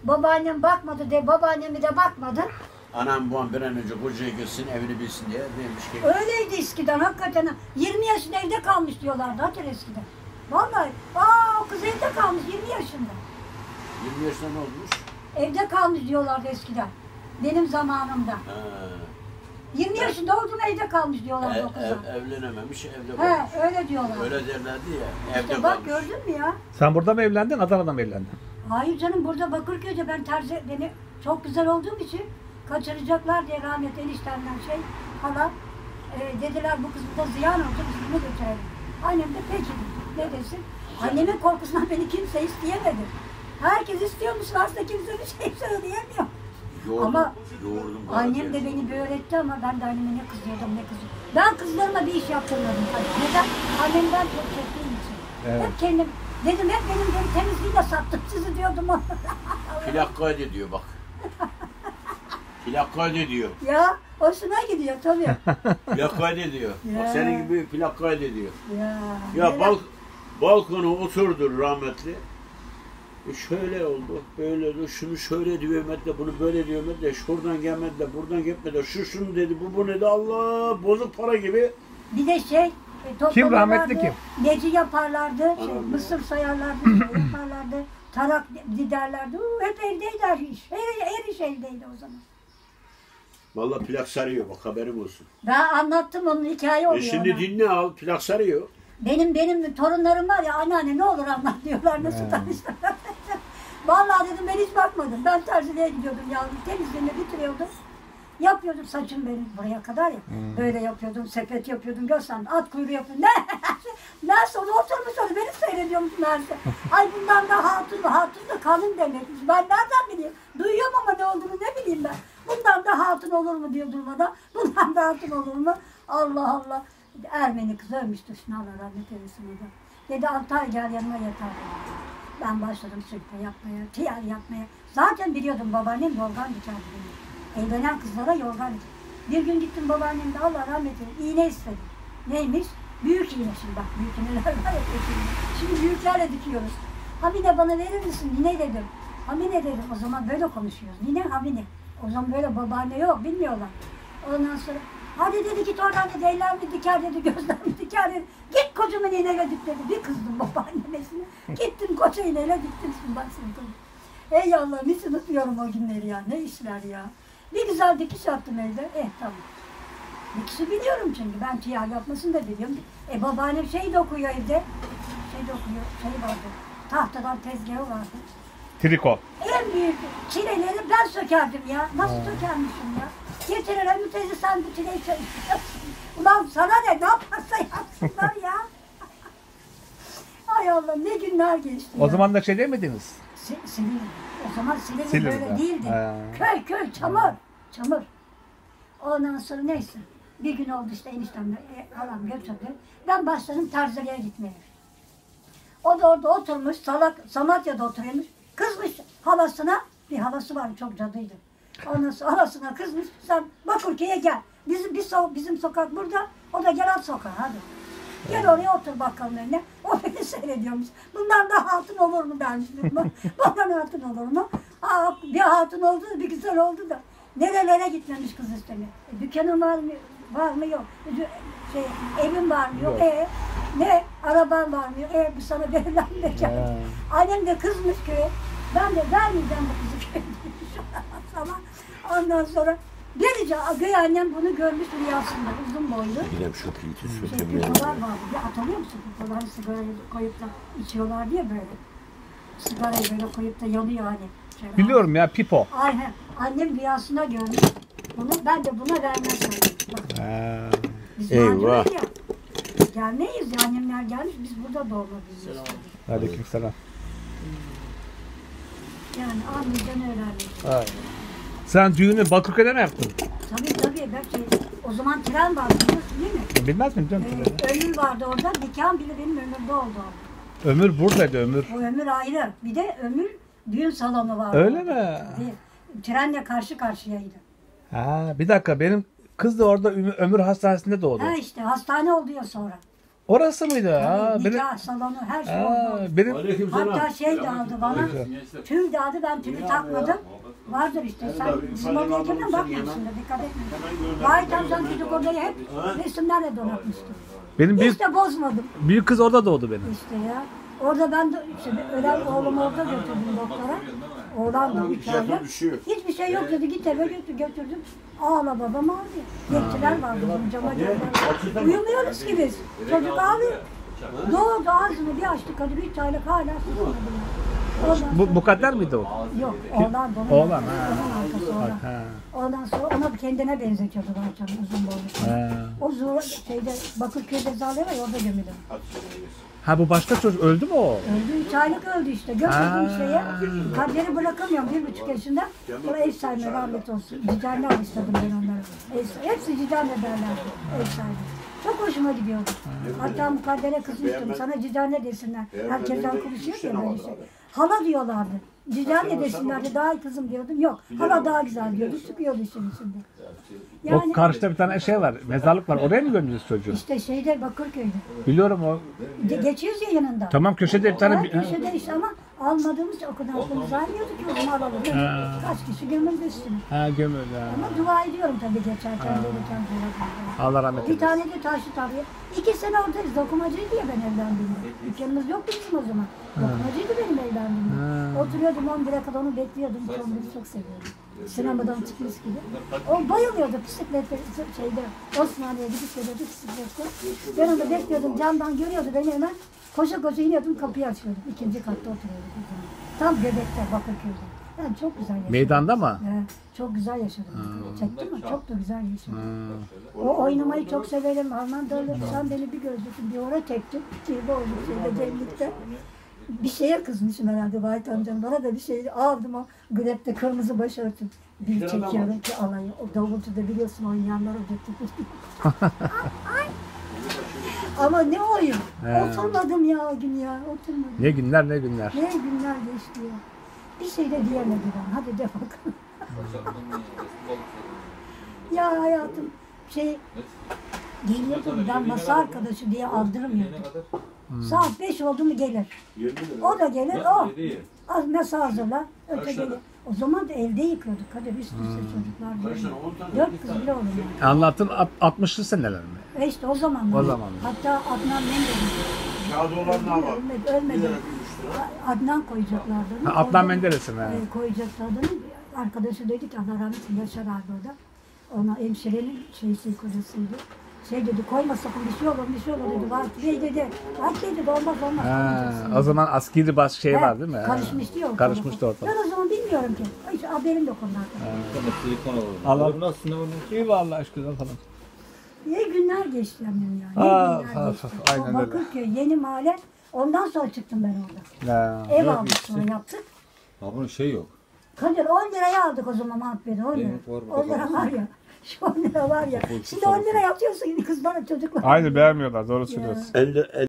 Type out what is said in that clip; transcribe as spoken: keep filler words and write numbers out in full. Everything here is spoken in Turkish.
Babaannem bakmadı de, babaannemi de bakmadı. Anam babam bir an önce kocaya gitsin, evini bilsin diye neymiş ki? Öyleydi eskiden hakikaten. yirmi yaşında evde kalmış diyorlardı hatır eskiden. Vallahi, aa o kız evde kalmış yirmi yaşında. yirmi yaşında ne olmuş? Evde kalmış diyorlardı eskiden. Benim zamanımda. Ha. yirmi yaşında oldum evde kalmış diyorlardı E, o kıza. ev, evlenememiş, evde He, kalmış. öyle diyorlar. Öyle derlerdi ya, evde İşte bak kalmış. gördün mü ya? Sen burada mı evlendin, Adana'da mı evlendin? Hayır canım burada Bakırköy'de ben terzi, beni çok güzel olduğum için kaçıracaklar diye rahmetli eniştemden şey hala e, dediler bu kız burada ziyan oldu biz bunu götürelim. Annem de peki ne desin? Annemin korkusundan beni kimse isteyemedi. Herkes istiyormuş aslında kimse bir şey söyleyemiyor. Yoğurdum, Ama yoğurdum annem de beni böyle öğretti ama ben de anneme ne kızıyordum ne kızıyordum. Ben kızlarıma bir iş yaptırmadım. Neden? Annemden çok çektiğim için. Evet. Hep kendim, dedim hep benim benim temizliğiyle sattım sizi diyordum. Plak kaydediyor bak. Plak kaydediyor. Ya hoşuna gidiyor tabii. Plak kaydediyor. Ya. Bak senin gibi plak kaydediyor. Ya, Ya neler- balk balkona oturdu rahmetli. E şöyle oldu, böyle oldu, şunu şöyle diyor de bunu böyle diyor de şuradan gelmedi de buradan gitmedi de şu şunu dedi, bu bu dedi, Allah bozuk para gibi. Bir de şey, e, Kim, rahmetli toplarlardı, kim? Neci yaparlardı, şey, Anam ya. mısır sayarlardı, şey yaparlardı, tarak diderlerdi. Uu, hep evdeydi her iş. Her, her iş evdeydi o zaman. Vallahi plak sarıyor bak haberim olsun. Ben anlattım onun hikaye oluyor E şimdi ona. dinle al, plak sarıyor. Benim benim torunlarım var ya anneanne ne olur anlat diyorlar nasıl He. tanıştılar. Vallahi dedim ben hiç bakmadım. Ben terziliğe gidiyordum yavrum. Temizliğimi bitiriyordum. Yapıyordum saçım benim buraya kadar ya. Hmm. Böyle yapıyordum, sepet yapıyordum. Görsem at kuyruğu yapıyordum. Ne? Meğerse onu oturmuş orada beni seyrediyormuş meğerse. Ay bundan da hatun, hatun da kanın demekmiş. Ben nereden bileyim? Duyuyorum ama ne olduğunu ne bileyim ben. Bundan da hatun olur mu diyor durmadan. Bundan da hatun olur mu? Allah Allah. Ermeni kız ölmüştür. Şimdi Allah rahmet eylesin o da. Dedi Altay gel yanıma yatar. Ben başladım sürpe yapmaya, tiyar yapmaya. Zaten biliyordum babaannem yorgan dikerdi beni. Evlenen kızlara yorgan diker. Bir gün gittim babaannem de Allah rahmet eylesin iğne istedi. Neymiş? Büyük iğne şimdi bak büyük iğneler var ya peşinde. Şimdi büyüklerle dikiyoruz. Hamine bana verir misin? Nine dedim. Hamine dedim. O zaman böyle konuşuyoruz. Nine Hamine. O zaman böyle babaanne yok bilmiyorlar. Ondan sonra hadi dedi git oradan dedi ellerimi diker dedi gözlerimi diker dedi. Git kocaman iğneyle dik dedi. Bir kızdım babaannemesine. Gittim koca iğneyle diktim şimdi bak şimdi. Ey Allah'ım hiç unutmuyorum o günleri ya. Ne işler ya. Bir güzel dikiş yaptım evde. Eh tamam. Dikişi biliyorum çünkü ben tiyal yapmasını da biliyorum. E babaannem şey de okuyor evde. Şey de okuyor. Şey vardı. Tahtadan tezgahı vardı. Triko. En büyük çileleri ben sökerdim ya. Nasıl sökermişim ya? Getirir Ömür teyze sen bu çileyi sökersin. Ulan sana ne? Ne yaparsa yapsınlar ya. Ay Allah ne günler geçti O ya. zaman da şey demediniz. Si Silivri. O zaman Silivri Silivri'de. böyle değildi. Ha. Köy köy çamur. Çamur. Ondan sonra neyse. Bir gün oldu işte eniştemle e, halam götürdü. Ben başladım terziliğe gitmeye. O da orada oturmuş, salak, Samatya'da oturuyormuş. Kızmış halasına, bir halası vardı çok cadıydı. Ondan sonra halasına kızmış, sen Bakırköy'e gel. Bizim, bir so bizim sokak burada, o da gel alt sokağa hadi. Gel oraya otur bakalım önüne. O beni seyrediyormuş. Bundan da hatun olur mu dermiş. Bundan hatun olur mu? Aa, bir hatun oldu da bir güzel oldu da. Nerelere gitmemiş kız istemeye. E, dükkanın var mı, var mı yok. Şey, evin var mı yok. Yok. E, ne? Araban var mı yok. E, bu sana verilen mekan. Ha. Annem de kızmış köye. Ben de vermeyeceğim bu kızı köye sana. Ondan sonra gelince göğe annem bunu görmüş rüyasında uzun boylu. Gidem şu pilti Şey, sökeyim pipolar vardı. Bir hatırlıyor musun? Pipoları sigarayı koyup da içiyorlar diye böyle. Sigarayı böyle koyup da yanıyor hani. Şöyle. Biliyorum ya pipo. Aynen. Annem rüyasına görmüş. Bunu, ben de buna vermezdim. Bak, Ha. biz Eyvah. macunuz ya. Gelmeyiz ya. Annemler gelmiş. Biz burada doğma büyüyoruz. Aleykümselam. Yani anlayacağını öğrenmiş. Ay. Sen düğünü Bakırköy'de mi yaptın? Tabii tabii. Ben şey, o zaman tren vardı biliyorsun değil mi? Bilmez miyim canım? Ee, ömür vardı orada. Nikahım bile benim ömürde oldu. Ömür buradaydı Ömür. O ömür ayrı. Bir de ömür düğün salonu vardı. Öyle orada. mi? Tabii. Trenle karşı karşıyaydı. Ha, bir dakika benim kız da orada Ömür, Ömür Hastanesi'nde doğdu. Ha işte hastane oldu ya sonra. Orası mıydı? Ha, Yani benim, nikah salonu her şey ha, oldu. benim Aleykümselam. Hatta şey de aldı bana. Tül de aldı, ben tülü takmadım. Vardır işte, sen bizim odaya girmem bakmıyorsun da, dikkat etmiyorsun. Vahit amcam çocuk odayı hep resimlerle donatmıştı. benim büyük, Hiç de bozmadım büyük kız orada doğdu benim. işte ya. Orada ben de işte ölen oğlumu orada götürdüm doktora. Oğlan da üç aylık. Bir şey yok. Hiçbir şey yok dedi, git eve götür, götürdüm. Ağla babam ağlıyor. Bekçiler vardı bizim cama geldiler. Uyumuyoruz ki biz. Çocuk ağlıyor. Doğdu ağzını bir açtı kadın, üç aylık hala susmadı. Ondan Bu, bu kadar mıydı o? Yok, oğlan da onun, Oğlan, ha. onun arkası oğlan. Ha. Ondan sonra ona kendine benzetiyordu Bahçan'ın uzun boylu. Ha. O zor şeyde Bakırköy'de zaleye var ya, orada gömülü. Ha bu başka çocuk öldü mü o? Öldü, üç aylık öldü işte. Götürdüm Ha. şeye, kaderi bırakamıyorum bir buçuk yaşında. Sonra ev sahibi rahmet olsun. Cicane alıştırdım ben onları. Ev sahibi. Hepsi cicane derlerdi ev sahibi. Çok hoşuma gidiyordu. Hatta mukaddere kızmıştım. Sana cicane desinler. Herkesten konuşuyor ya böyle şey. Hala diyorlardı. Cicane desinlerdi. Daha iyi kızım diyordum. Yok. Hala daha güzel diyordu. Çıkıyordu işin içinde. O karşıda bir tane şey var, mezarlık var. Oraya mı gömdünüz çocuğu? İşte şeyde Bakırköy'de. Biliyorum o. Ge- Geçiyoruz ya yanında. Tamam köşede bir tane... Evet, köşede işte ama almadığımız o kadar aklımız almıyorduk ki o zaman alalım. Ha. Kaç kişi gömüldü üstüne. Ha gömüldü. ha. Ama dua ediyorum tabii geçerken gelirken falan. Allah rahmet Bir eylesin. tane de taşı tabii. İki sene oradayız. Dokumacıydı ya ben evlendiğimde. Dükkanımız yoktu bizim o zaman. Dokumacıydı benim evlendiğimde. Oturuyordum on bire kadar onu bekliyordum. on biri çok seviyordum. Sinemadan çıkmış gibi. O bayılıyordu bisiklette şeyde. Osmaniye'ye gidip geliyordu bisiklette. Ben onu bekliyordum. Camdan görüyordu beni hemen. Koşa koşa iniyordum, kapıyı açıyordum. İkinci katta oturuyorduk. o zaman. Tam Göbek'te, Bakırköy'de. Yani çok güzel yaşadım. Meydanda mı? Evet, çok güzel yaşadım. Çektin mi? Çok da güzel yaşadım. O oynamayı çok severim. Alman derler, sen beni bir gözlükün bir oraya tektin. Kirli olduk şeyde, cemlikte. Bir şeye kızmışım herhalde Vahit amcam. Bana da bir şey aldım o grepte kırmızı başörtüm. Bir çekiyorum ki alayı. O davulcuda biliyorsun oynayanlar olacak. Ay. Ama ne oyun? He. Oturmadım ya o gün ya. Oturmadım. Ne günler ne günler. Ne günler geçti ya. Bir şey de diyemedi ben. Hadi de bakalım. Ya hayatım şey geliyordum ben masa arkadaşı diye aldırmıyordum. Saat beş oldu mu gelir. O da gelir o. Az masa hazırlar. Öte gelir. O zaman da evde yıkıyorduk. Hadi üst üste çocuklar böyle. Dört kız bile olur yani. Anlattın alt- altmışlı seneler mi? E işte o zaman. O zaman. Hatta Adnan Menderes. Kağıdı olan ne var? Ölmedi, ölmedi. Adnan koyacaklardı. Ha, Adnan Menderes'in, ha. E, koyacaklardı. Arkadaşı dedi ki Allah rahmet eylesin Yaşar abi orada. Ona hemşirenin şeysi kocasıydı. Şey dedi koyma sakın bir şey olur bir şey olur dedi. Vahit Bey dedi. Vahit Bey dedi olmaz olmaz. Ha, koyacaksın o dedi. zaman askeri bas şey He, var değil mi? Ha. Karışmıştı ya ortalık. Karışmıştı ortalık. Ben o zaman bilmiyorum ki. Hiç haberim yok onlardan. Silikon olur. Allah- Bunun aslında bunu İyi vallahi aşkına falan. İyi günler geçti annem ya. İyi Ah, günler ah, geçti. ah, aynen o öyle. Bakırköy yeni mahalle. Ondan sonra çıktım ben orada. Ha. Ev Yok aldık işte. sonra yaptık. Ha bunun şey yok. Kadir on liraya aldık o zaman Mahmutbey'de on lira. Evet, var, on lira bakalım. var ya. Şu on lira var ya. Şimdi on lira yapıyorsun kızlara çocuklar. Aynı beğenmiyorlar doğru söylüyorsun. Elde,